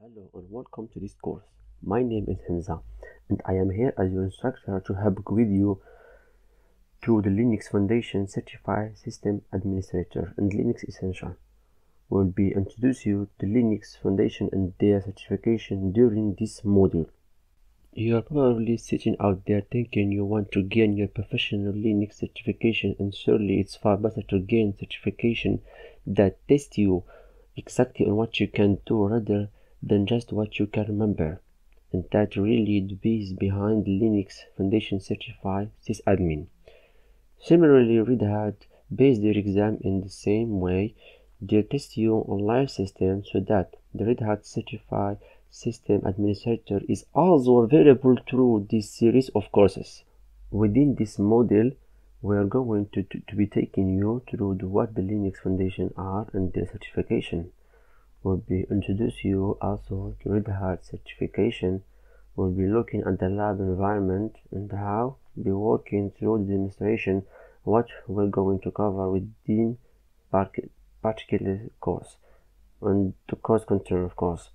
Hello and welcome to this course. My name is Hamza and I am here as your instructor to help guide you through the Linux Foundation Certified System Administrator and Linux Essential. We'll be introduce you to Linux Foundation and their certification during this module. You are probably sitting out there thinking you want to gain your professional Linux certification, and surely it's far better to gain certification that tests you exactly on what you can do rather than just what you can remember. And that really the base behind Linux Foundation Certified SysAdmin. Similarly, Red Hat based their exam in the same way. They test you on live systems so that the Red Hat Certified System Administrator is also available through this series of courses. Within this module, we are going to be taking you through what the Linux Foundation are and their certification. We'll be introduce you also to Red Hat certification. We'll be looking at the lab environment and how we're working through the demonstration, what we're going to cover within particular course and the course content, of course.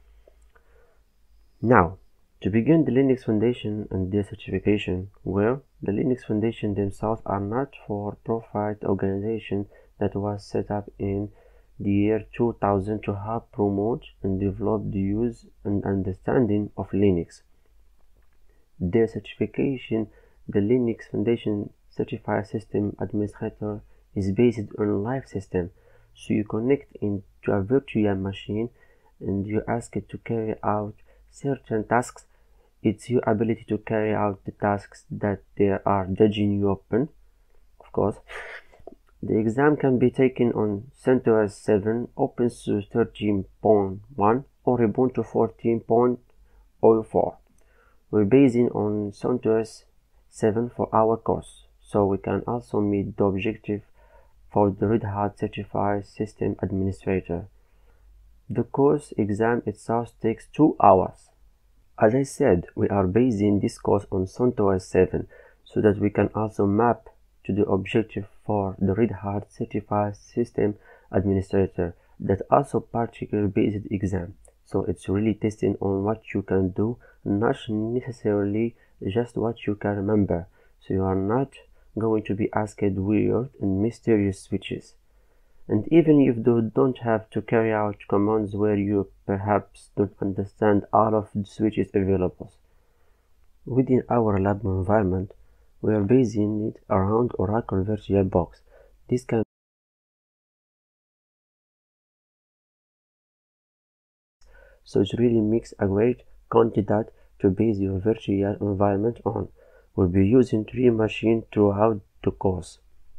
Now, to begin the Linux Foundation and their certification, well, the Linux Foundation themselves are not for-profit organization that was set up in the year 2000 to help promote and develop the use and understanding of Linux. Their certification, the Linux Foundation Certified System Administrator, is based on live system. So you connect into a virtual machine and you ask it to carry out certain tasks. It's your ability to carry out the tasks that they are judging you upon, of course. The exam can be taken on CentOS 7, OpenSUSE 13.1 or Ubuntu 14.04. We're basing on CentOS 7 for our course, so we can also meet the objective for the Red Hat Certified System Administrator. The course exam itself takes 2 hours. As I said, we are basing this course on CentOS 7 so that we can also map to the objective for the Red Hat Certified System Administrator, that also particular based exam. So it's really testing on what you can do, not necessarily just what you can remember. So you are not going to be asked weird and mysterious switches. And even if you don't have to carry out commands where you perhaps don't understand all of the switches available. Within our lab environment, we are basing it around Oracle VirtualBox. This can so it really makes a great candidate to base your virtual environment on. We'll be using 3 machines throughout the course.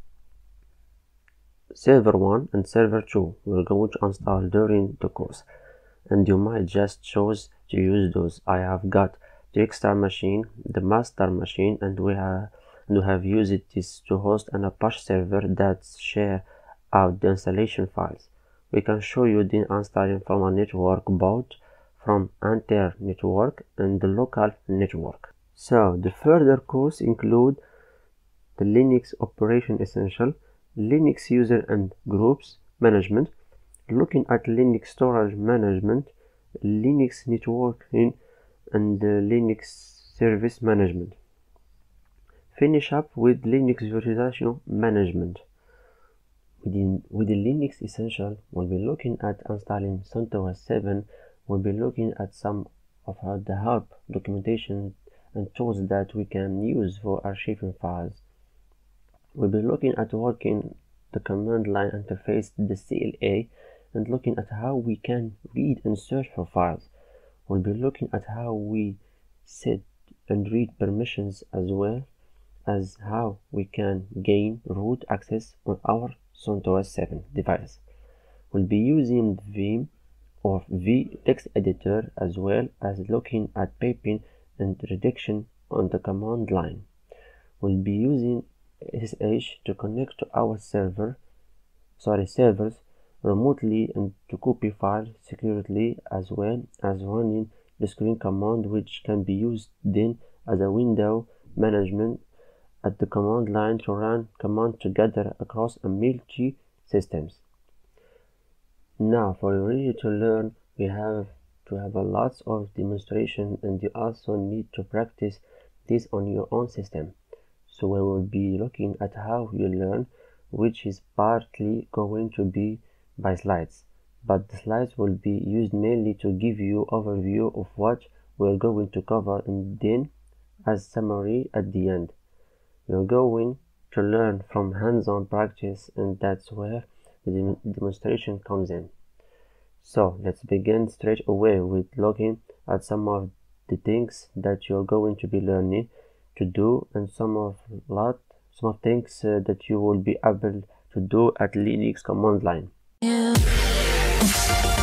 Server 1 and Server 2 we're going to install during the course, and you might just choose to use those. I have got the extra machine, the master machine, and we have used this to host an Apache server that share out the installation files. We can show you the installing from a network, both from inter network and the local network. So the further course include the Linux Operation Essential, Linux User and Groups Management, looking at Linux Storage Management, Linux Networking, and Linux Service Management. Finish up with Linux Virtualization Management. With the Linux Essential, we'll be looking at installing CentOS 7. We'll be looking at some of the help documentation and tools that we can use for archiving files. We'll be looking at working the command line interface, the CLA, and looking at how we can read and search for files. We'll be looking at how we set and read permissions, as well as how we can gain root access on our CentOS 7 device. We'll be using Vim or vtext editor, as well as looking at piping and reduction on the command line. We'll be using SSH to connect to our servers remotely and to copy files securely, as well as running the screen command, which can be used then as a window management at the command line to run commands together across a multi systems. Now, for you ready to learn, we have to have a lots of demonstration, and you also need to practice this on your own system. So we will be looking at how you learn, which is partly going to be by slides, but the slides will be used mainly to give you overview of what we're going to cover, and then as summary at the end. You're going to learn from hands-on practice, and that's where the demonstration comes in. So let's begin straight away with looking at some of the things that you're going to be learning to do, and some of things that you will be able to do at Linux command line.